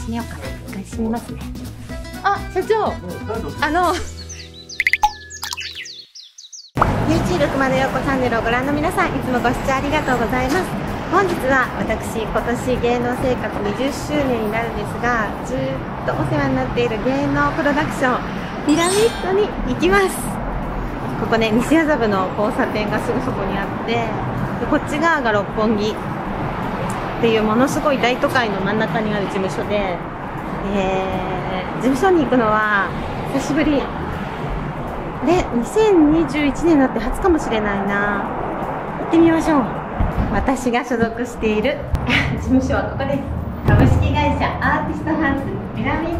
閉めようかな。一回閉めますね。あ、社長。YouTube 熊田曜子チャンネルをご覧の皆さん、いつもご視聴ありがとうございます。本日は私、今年芸能生活20周年になるんですが、ずっとお世話になっている芸能プロダクションピラミッドに行きます。ここね、西麻布の交差点がすぐそこにあって、でこっち側が六本木っていうものすごい大都会の真ん中にある事務所で、事務所に行くのは久しぶりで、2021年になって初かもしれないな。行ってみましょう。私が所属している事務所はここです。株式会社アーティストハウスピラミ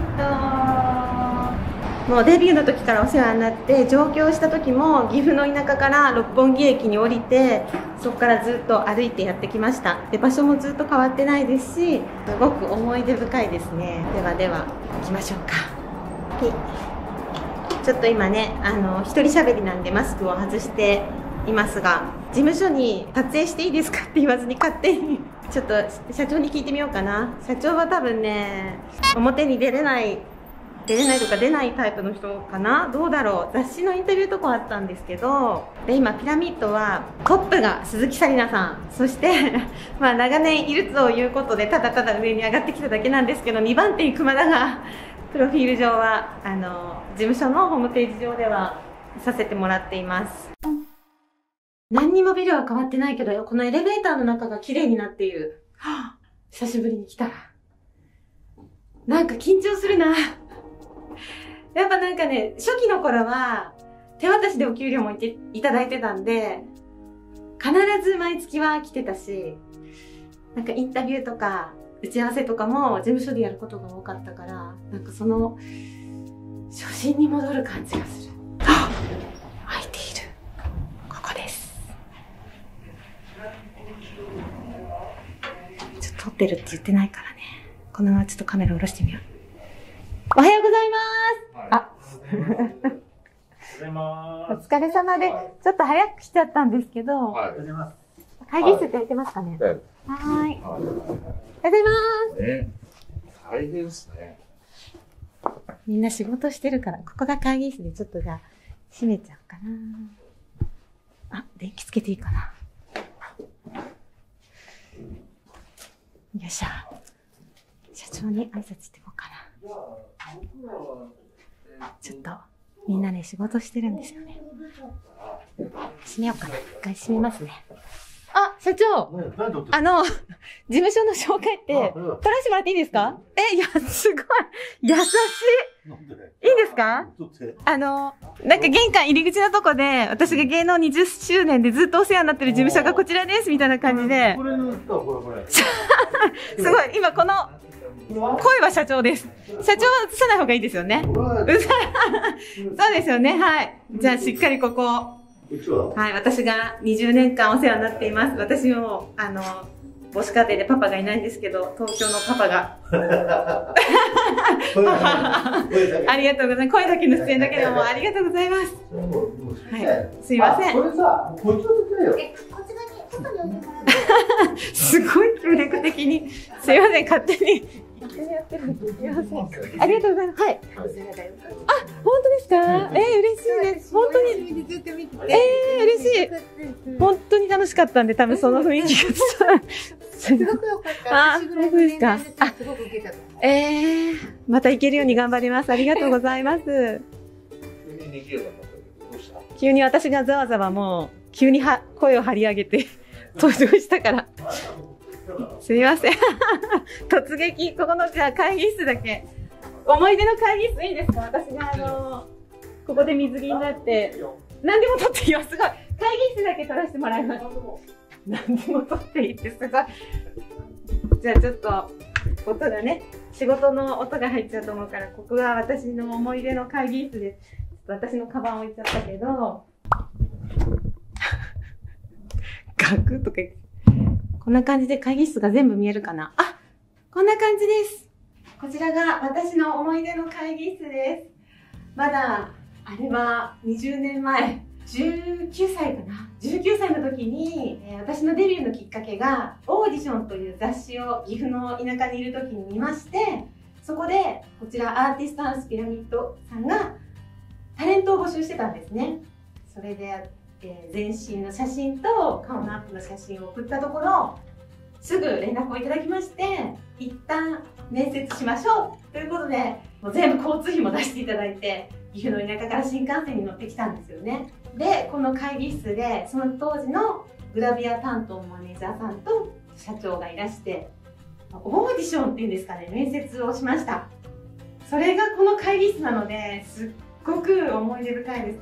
ッド。もうデビューの時からお世話になって、上京した時も岐阜の田舎から六本木駅に降りて、そこからずっと歩いてやってきました。で、場所もずっと変わってないですし、すごく思い出深いですね。ではでは行きましょうか。ちょっと今ね、一人喋りなんでマスクを外していますが、事務所に撮影していいですかって言わずに勝手にちょっと社長に聞いてみようかな。社長は多分ね、表に出れないとか出ないタイプの人かな。どうだろう。雑誌のインタビューとかあったんですけど、で今ピラミッドはトップが鈴木紗理奈さん、そしてまあ長年いるということでただただ上に上がってきただけなんですけど、2番手に熊田がプロフィール上は事務所のホームページ上ではさせてもらっています。何にもビルは変わってないけど、このエレベーターの中が綺麗になっている。はぁ、久しぶりに来たら。なんか緊張するな。やっぱなんかね、初期の頃は手渡しでお給料もいただいてたんで、必ず毎月は来てたし、なんかインタビューとか打ち合わせとかも事務所でやることが多かったから、なんかその初心に戻る感じがする。あ、開いている。ここです。ちょっと撮ってるって言ってないからね。このままちょっとカメラ下ろしてみよう。おはようございます。あ、お疲れ様で、ちょっと早く来ちゃったんですけど、会議室って空いてますかね。はい。おはようございます。 大変ですね。 みんな仕事してるから、ここが会議室でちょっとじゃあ閉めちゃうかな。あ、電気つけていいかな。よいしょ。社長に挨拶していこうかな。ちょっとみんなね仕事してるんですよね。閉めようかな。一回閉めますね。あ、社長、事務所の紹介って取らせてもらっていいですか？いや、すごい優しい。いいですか？なんか玄関入り口のとこで、私が芸能20周年でずっとお世話になってる事務所がこちらですみたいな感じで。すごい、今この声は社長です。社長は映さない方がいいですよね。そうですよね。はい。じゃあしっかりここ。はい、私が20年間お世話になっています。私も、母子家庭でパパがいないんですけど、東京のパパが。ありがとうございます。声だけの出演だけでもありがとうございます。はい、すいません。これさ、こっちの時だよ。こっち側に、外に置いてもらう。すごい協力的に。すいません、勝手に。やってるんです。すみません。ありがとうございます。はい。あ、本当ですか？嬉しいです。本当に。嬉しい。本当に楽しかったんで、多分その雰囲気がすごく良かった。 あ、本当ですか？あ、 すごく受けた。 また行けるように頑張ります。ありがとうございます。急に私がざわざわもう、急に声を張り上げて登場したから。すみません。突撃、ここのじゃあ会議室だけ。思い出の会議室いいですか？私がここで水着になって、何でも撮っていいよ。すごい。会議室だけ撮らせてもらいます。何でも撮っていいってすごい。じゃあちょっと、音がね、仕事の音が入っちゃうと思うから、ここが私の思い出の会議室で、ちょっと私のカバン置いちゃったけど、ガクとか言って。こんな感じで会議室が全部見えるかな。あ、こんな感じです。こちらが私の思い出の会議室です。まだ、あれは20年前、19歳かな。19歳の時に、私のデビューのきっかけが、オーディションという雑誌を岐阜の田舎にいる時に見まして、 そこでこちらアーティストハウスピラミッドさんがタレントを募集してたんですね。それで、全身の写真と顔のアップの写真を送ったところ、すぐ連絡をいただきまして、一旦面接しましょうということで、もう全部交通費も出していただいて、岐阜の田舎から新幹線に乗ってきたんですよね。で、この会議室でその当時のグラビア担当のマネージャーさんと社長がいらして、オーディションっていうんですかね、面接をしました。それがこの会議室なので、すっごく思い出深いです。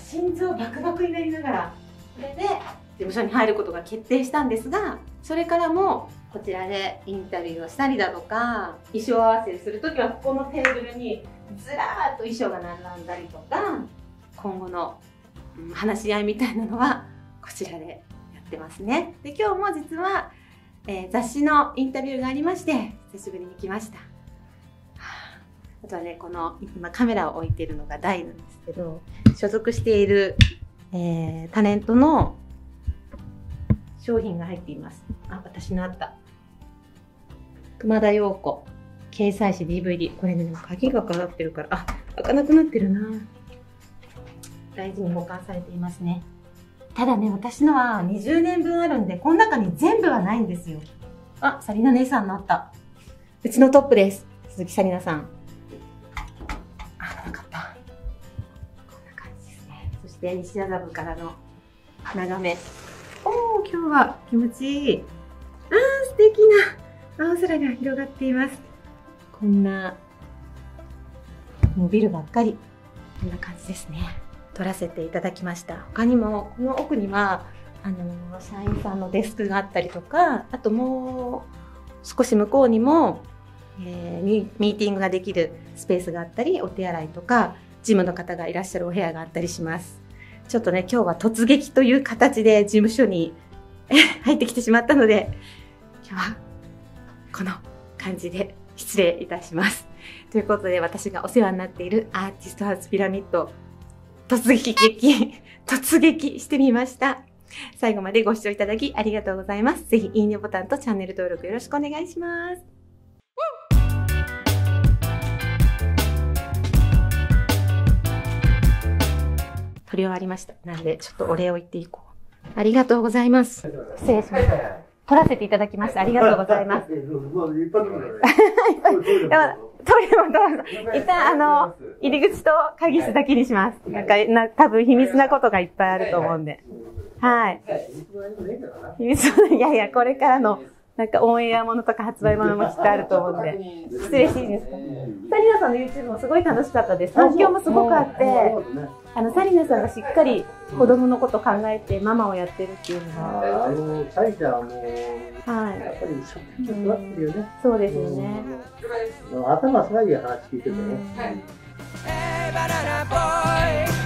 心臓バクバクになりながら、それで事務所に入ることが決定したんですが、それからもこちらでインタビューをしたりだとか、衣装合わせするときはここのテーブルにずらーっと衣装が並んだりとか、今後の話し合いみたいなのはこちらでやってますね。で、今日も実は、雑誌のインタビューがありまして、久しぶりに来ました。あとはね、この今カメラを置いているのが台なんですけど、所属している、タレントの商品が入っています。あ、私のあった熊田曜子掲載誌 DVD、 これね、鍵がかかってるから、あ、開かなくなってるな。大事に保管されていますね。ただね、私のは20年分あるんで、この中に全部はないんですよ。あ、サリナ姉さんのあった。うちのトップです。鈴木サリナさん。あ、なかった。こんな感じですね。そして西麻布からの眺め。おー、今日は気持ちいい。あー、素敵な青空が広がっています。こんな、もうビルばっかり。こんな感じですね。撮らせていただきました。他にも、この奥には、社員さんのデスクがあったりとか、あともう少し向こうにも、ミーティングができるスペースがあったり、お手洗いとか、事務の方がいらっしゃるお部屋があったりします。ちょっとね、今日は突撃という形で事務所に入ってきてしまったので、今日はこの感じで失礼いたします。ということで、私がお世話になっているアーティストハウスピラミッド、突撃してみました。最後までご視聴いただきありがとうございます。ぜひいいねボタンとチャンネル登録よろしくお願いします。撮り終わりました。なんで、ちょっとお礼を言っていこう。ありがとうございます。失礼しました。撮らせていただきました。ありがとうございます。トイレもどうぞ。一旦、入り口と鍵室だけにします。多分秘密なことがいっぱいあると思うんで。はい。秘密いやいや、これからの、オンエアものとか発売ものもきっとあると思うんで。失礼していいですか？サリナさんの YouTube もすごい楽しかったです。反響もすごくあって、サリナさんがしっかり子供のこと考えてママをやってるっていうのが。 サリちゃんはもう、 はい。 やっぱり一生懸命育ってるよね。 そうですよね。 頭下がり話聞いててね。